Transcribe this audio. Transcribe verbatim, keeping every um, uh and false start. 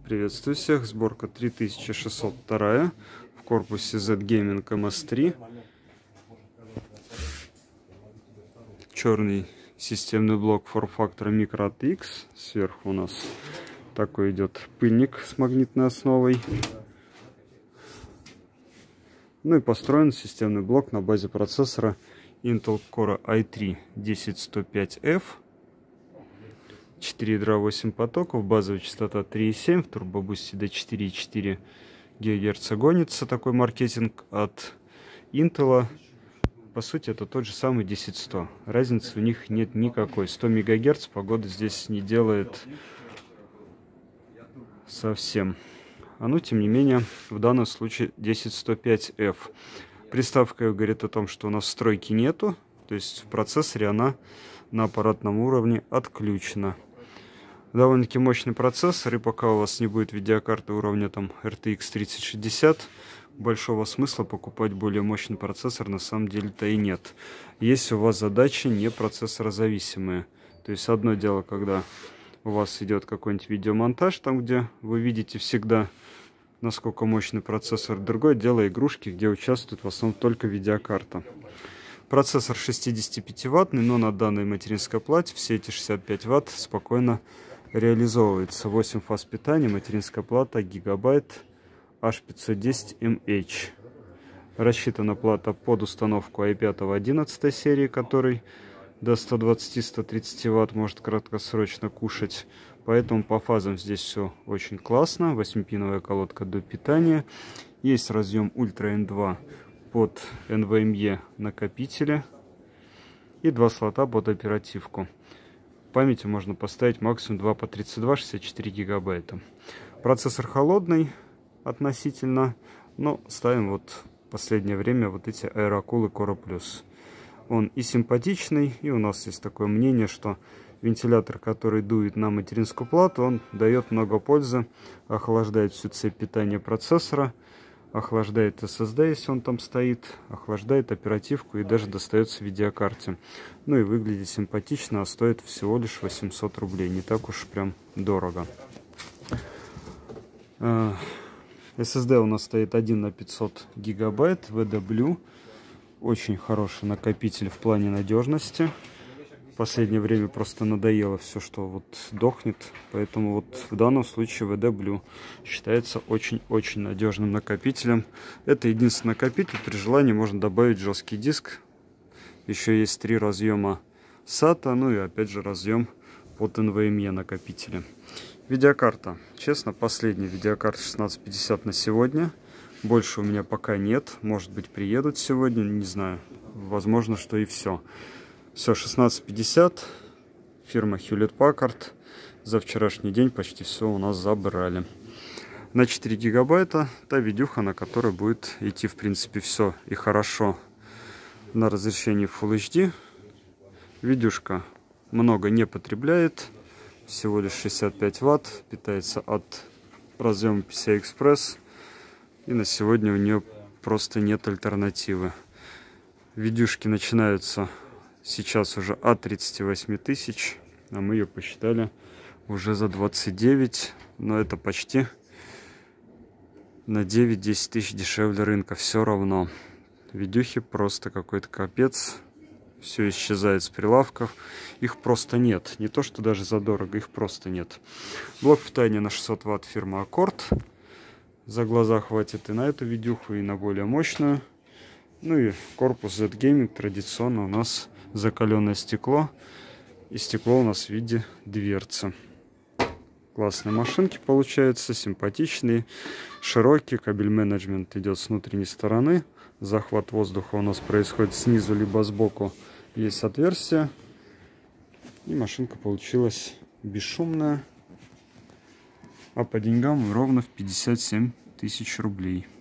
Приветствую всех. Сборка три тысячи шестьсот два в корпусе Z Gaming эм эс три. Черный системный блок фор фактор Micro эй ти экс. Сверху у нас такой идет пыльник с магнитной основой. Ну и построен системный блок на базе процессора Intel Core ай три десять сто пять эф. четыре ядра, восемь потоков, базовая частота три и семь, в турбобусте до четыре и четыре гигагерца гонится. Такой маркетинг от Intel. По сути, это тот же самый десять сто. Разницы у них нет никакой. сто мегагерц погода здесь не делает совсем. А ну, тем не менее, в данном случае десять сто пять эф. Приставка говорит о том, что у нас встройки нету. То есть в процессоре она на аппаратном уровне отключена. Довольно-таки мощный процессор, и пока у вас не будет видеокарты уровня там эр ти экс тридцать шестьдесят, большого смысла покупать более мощный процессор на самом деле-то и нет. Если у вас задачи не процессорозависимые. То есть одно дело, когда у вас идет какой-нибудь видеомонтаж, там где вы видите всегда, насколько мощный процессор. Другое дело игрушки, где участвует в основном только видеокарта. Процессор шестидесятипятиваттный, но на данной материнской плате все эти шестьдесят пять ватт спокойно реализовывается. восемь фаз питания, материнская плата гигабайт эйч пятьсот десять эм эйч. Рассчитана плата под установку ай пять одиннадцатой серии, который до ста двадцати — ста тридцати ватт может краткосрочно кушать. Поэтому по фазам здесь все очень классно. восьмипиновая колодка до питания. Есть разъем ультра эн два под эн ви эм и накопителя. И два слота под оперативку. Памяти можно поставить максимум два по тридцать два — шестьдесят четыре гигабайта. Процессор холодный относительно, но ставим вот в последнее время вот эти Aerocool Core Plus. Он и симпатичный, и у нас есть такое мнение, что вентилятор, который дует на материнскую плату, он дает много пользы, охлаждает всю цепь питания процессора, охлаждает эс эс ди, если он там стоит, охлаждает оперативку и даже достается видеокарте. Ну и выглядит симпатично, а стоит всего лишь восемьсот рублей. Не так уж прям дорого. эс эс ди у нас стоит один на пятьсот гигабайт, ви ди Blue. Очень хороший накопитель в плане надежности. В последнее время просто надоело все, что вот дохнет. Поэтому вот в данном случае ви ди Blue считается очень-очень надежным накопителем. Это единственный накопитель. При желании можно добавить жесткий диск. Еще есть три разъема сата. Ну и опять же разъем под эн ви эм и накопителя. Видеокарта. Честно, последняя видеокарта шестнадцать пятьдесят на сегодня. Больше у меня пока нет. Может быть, приедут сегодня. Не знаю. Возможно, что и все. Все, шестнадцать пятьдесят, фирма Hewlett Packard. За вчерашний день почти все у нас забрали. На четыре гигабайта та видюха, на которой будет идти, в принципе, все и хорошо на разрешении Full эйч ди. Видюшка много не потребляет, всего лишь шестьдесят пять ватт, питается от разъема пи си ай экспресс. И на сегодня у нее просто нет альтернативы. Видюшки начинаются сейчас уже от тридцати восьми тысяч, а мы ее посчитали уже за двадцать девять, но это почти на девять-десять тысяч дешевле рынка. Все равно. Видюхи просто какой-то капец. Все исчезает с прилавков. Их просто нет. Не то, что даже задорого, их просто нет. Блок питания на шестьсот ватт фирма Accord. За глаза хватит и на эту видюху, и на более мощную. Ну и корпус Z Gaming традиционно у нас закаленное стекло. И стекло у нас в виде дверцы. Классные машинки получаются, симпатичные, широкие. Кабель менеджмент идет с внутренней стороны. Захват воздуха у нас происходит снизу либо сбоку. Есть отверстие. И машинка получилась бесшумная. А по деньгам ровно в пятьдесят семь тысяч рублей.